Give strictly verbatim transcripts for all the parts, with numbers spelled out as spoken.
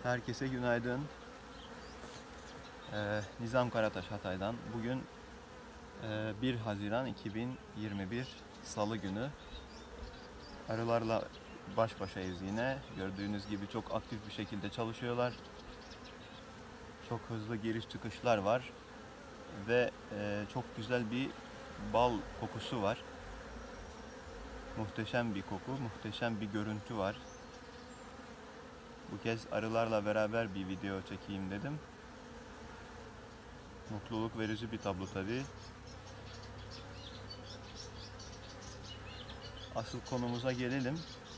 Herkese günaydın. Ee, Nizam Karataş Hatay'dan. Bugün e, bir Haziran iki bin yirmi bir Salı günü. Arılarla baş başayız yine. Gördüğünüz gibi çok aktif bir şekilde çalışıyorlar. Çok hızlı giriş çıkışlar var. Ve e, çok güzel bir bal kokusu var. Muhteşem bir koku, muhteşem bir görüntü var. Bu kez arılarla beraber bir video çekeyim dedim. Mutluluk verici bir tablo tabii. Asıl konumuza gelelim.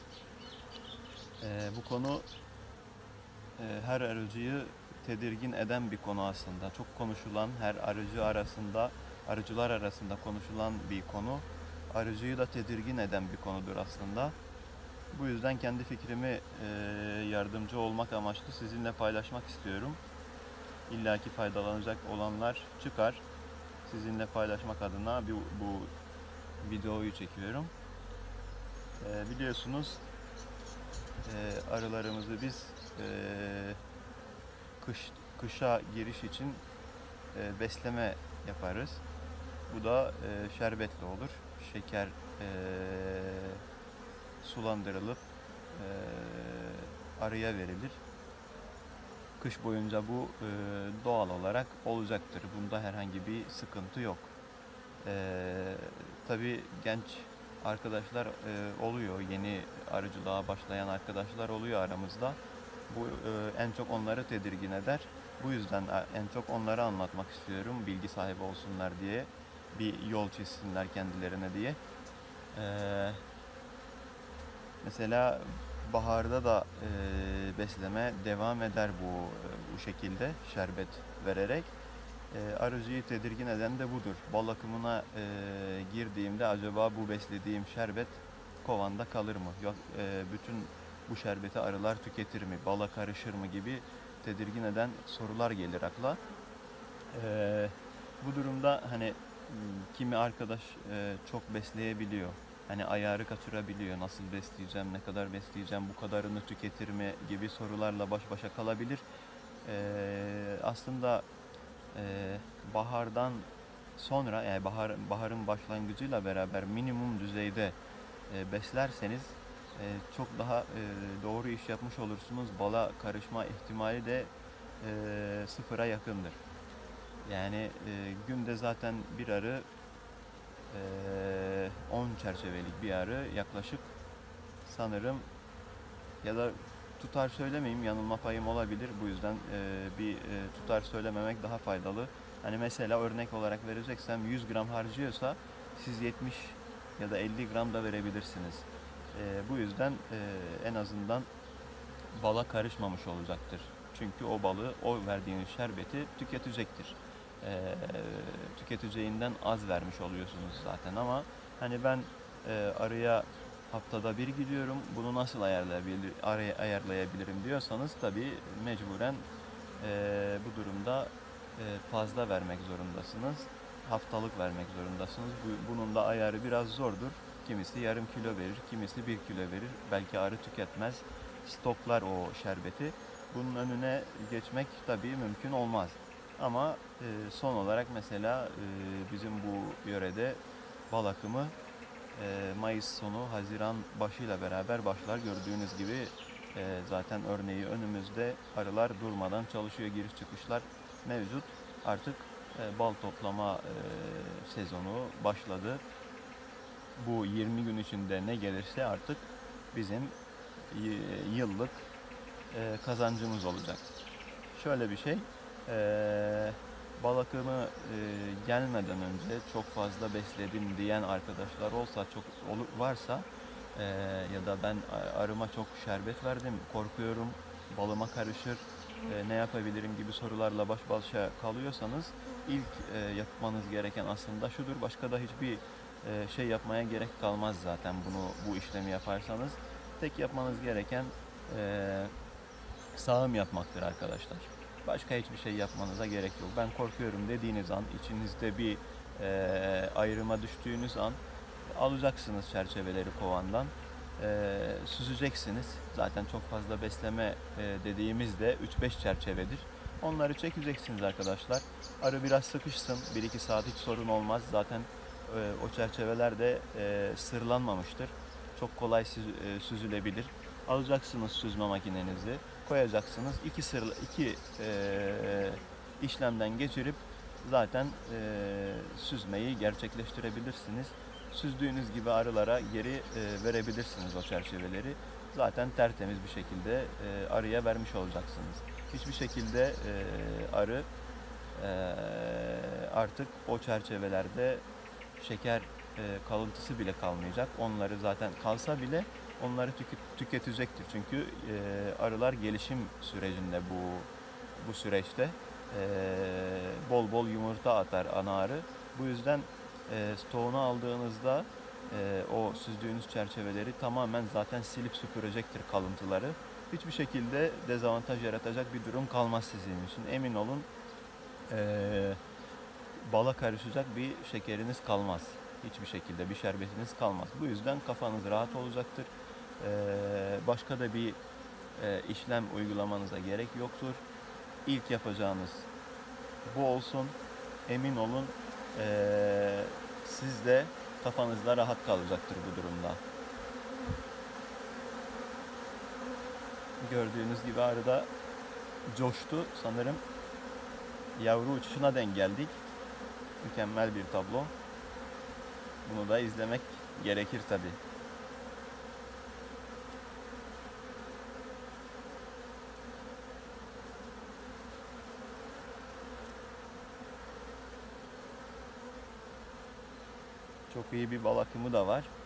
Ee, bu konu e, her arıcıyı tedirgin eden bir konu aslında. Çok konuşulan, her arıcı arasında, arıcılar arasında konuşulan bir konu. Arıcıyı da tedirgin eden bir konudur aslında. Bu yüzden kendi fikrimi e, yardımcı olmak amaçlı sizinle paylaşmak istiyorum. İlla ki faydalanacak olanlar çıkar. Sizinle paylaşmak adına bu, bu videoyu çekiyorum. E, biliyorsunuz e, arılarımızı biz e, kış kışa giriş için e, besleme yaparız. Bu da e, şerbetli olur. Şeker e, sulandırılıp e, arıya verilir. Kış boyunca bu e, doğal olarak olacaktır. Bunda herhangi bir sıkıntı yok. E, tabii genç arkadaşlar e, oluyor. Yeni arıcılığa başlayan arkadaşlar oluyor aramızda. Bu e, en çok onları tedirgin eder. Bu yüzden en çok onlara anlatmak istiyorum. Bilgi sahibi olsunlar diye. Bir yol çizsinler kendilerine diye. E, mesela baharda da e, besleme devam eder bu bu şekilde şerbet vererek. E, arıcıyı tedirgin eden de budur. Bal akımına e, girdiğimde acaba bu beslediğim şerbet kovanda kalır mı? Yok, e, bütün bu şerbeti arılar tüketir mi? Bala karışır mı gibi tedirgin eden sorular gelir akla. E, bu durumda hani kimi arkadaş e, çok besleyebiliyor. Hani ayarı kaçırabiliyor. Nasıl besleyeceğim, ne kadar besleyeceğim, bu kadarını tüketir mi gibi sorularla baş başa kalabilir. E, aslında e, bahardan sonra, yani bahar, baharın başlangıcıyla beraber minimum düzeyde e, beslerseniz e, çok daha e, doğru iş yapmış olursunuz. Bala karışma ihtimali de e, sıfıra yakındır. Yani e, günde zaten bir arı e, on çerçevelik bir arı yaklaşık sanırım, ya da tutar söylemeyeyim, yanılma payım olabilir. Bu yüzden e, bir e, tutar söylememek daha faydalı. Hani mesela örnek olarak vereceksem yüz gram harcıyorsa siz yetmiş ya da elli gram da verebilirsiniz. E, bu yüzden e, en azından bala karışmamış olacaktır. Çünkü o balı, o verdiğiniz şerbeti tüketecektir. E, tüketeceğinden az vermiş oluyorsunuz zaten, ama hani ben e, arıya haftada bir gidiyorum, bunu nasıl ayarlayabilir, araya ayarlayabilirim diyorsanız tabii mecburen e, bu durumda e, fazla vermek zorundasınız. Haftalık vermek zorundasınız. Bu, bunun da ayarı biraz zordur. Kimisi yarım kilo verir, kimisi bir kilo verir. Belki arı tüketmez, stoklar o şerbeti. Bunun önüne geçmek tabii mümkün olmaz. Ama e, son olarak mesela e, bizim bu yörede bal akımı e, Mayıs sonu, Haziran başıyla beraber başlar. Gördüğünüz gibi e, zaten örneği önümüzde, arılar durmadan çalışıyor, giriş çıkışlar mevcut. Artık e, bal toplama e, sezonu başladı. Bu yirmi gün içinde ne gelirse artık bizim yıllık e, kazancımız olacak. Şöyle bir şey, e, bal akımı e, gelmeden önce çok fazla besledim diyen arkadaşlar olsa, çok varsa e, ya da ben arıma çok şerbet verdim, korkuyorum, balıma karışır, e, ne yapabilirim gibi sorularla baş başa kalıyorsanız, ilk e, yapmanız gereken aslında şudur: başka da hiçbir e, şey yapmaya gerek kalmaz zaten bunu, bu işlemi yaparsanız. Tek yapmanız gereken e, sağım yapmaktır arkadaşlar. Başka hiçbir şey yapmanıza gerek yok. Ben korkuyorum dediğiniz an, içinizde bir e, ayrıma düştüğünüz an alacaksınız çerçeveleri kovandan. e, süzeceksiniz. Zaten çok fazla besleme e, dediğimizde üç beş çerçevedir. Onları çekeceksiniz arkadaşlar. Arı biraz sıkışsın. bir iki saat hiç sorun olmaz. Zaten e, o çerçeveler de e, sırlanmamıştır. Çok kolay süz, e, süzülebilir. Alacaksınız süzme makinenizi, koyacaksınız. İki sırla iki e, işlemden geçirip zaten e, süzmeyi gerçekleştirebilirsiniz. Süzdüğünüz gibi arılara geri e, verebilirsiniz o çerçeveleri. Zaten tertemiz bir şekilde e, arıya vermiş olacaksınız. Hiçbir şekilde e, arı e, artık o çerçevelerde şeker e, kalıntısı bile kalmayacak. Onları zaten kalsa bile onları tüket- tüketecektir. Çünkü e, arılar gelişim sürecinde bu bu süreçte e, bol bol yumurta atar ana arı. Bu yüzden e, stoğunu aldığınızda e, o süzdüğünüz çerçeveleri tamamen zaten silip süpürecektir kalıntıları. Hiçbir şekilde dezavantaj yaratacak bir durum kalmaz sizin için. Emin olun e, bala karışacak bir şekeriniz kalmaz. Hiçbir şekilde bir şerbetiniz kalmaz. Bu yüzden kafanız rahat olacaktır. E, başka da bir e, işlem uygulamanıza gerek yoktur. İlk yapacağınız bu olsun. Emin olun e, siz de kafanızda rahat kalacaktır bu durumda. Gördüğünüz gibi arada coştu. Sanırım yavru uçuşuna denk geldik. Mükemmel bir tablo. Bunu da izlemek gerekir tabii. Çok iyi bir bal akımı da var.